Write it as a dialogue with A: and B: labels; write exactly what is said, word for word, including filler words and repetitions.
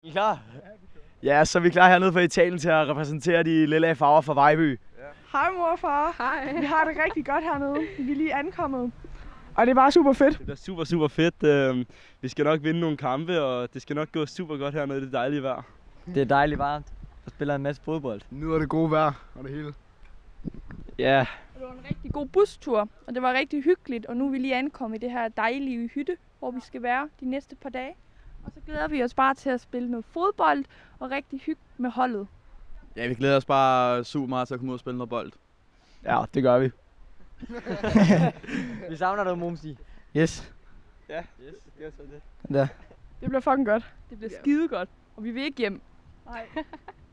A: Er I klar? Ja, så er vi klar hernede fra Italien til at repræsentere de lilla farver fra Vejby.
B: Ja. Hej mor og far.
C: Hej.
B: Vi har det rigtig godt hernede. Vi er lige ankommet. Og det er bare super fedt.
D: Det er super, super fedt. Vi skal nok vinde nogle kampe, og det skal nok gå super godt hernede i det dejlige vejr.
A: Det er dejligt varmt. Der spiller en masse fodbold.
E: Nyder det gode vejr og det hele.
D: Ja.
C: Det var en rigtig god bustur, og det var rigtig hyggeligt. Og nu er vi lige ankommet i det her dejlige hytte, hvor vi skal være de næste par dage. Og så glæder vi os bare til at spille noget fodbold og rigtig hygge med holdet.
F: Ja, vi glæder os bare super meget til at komme ud og spille noget bold.
A: Ja, det gør vi. Vi savner dig, Momsi. Yes.
D: Ja, yes, det gør så det.
A: Ja.
B: Det bliver fucking godt.
C: Det bliver skide godt, og vi vil ikke hjem. Nej.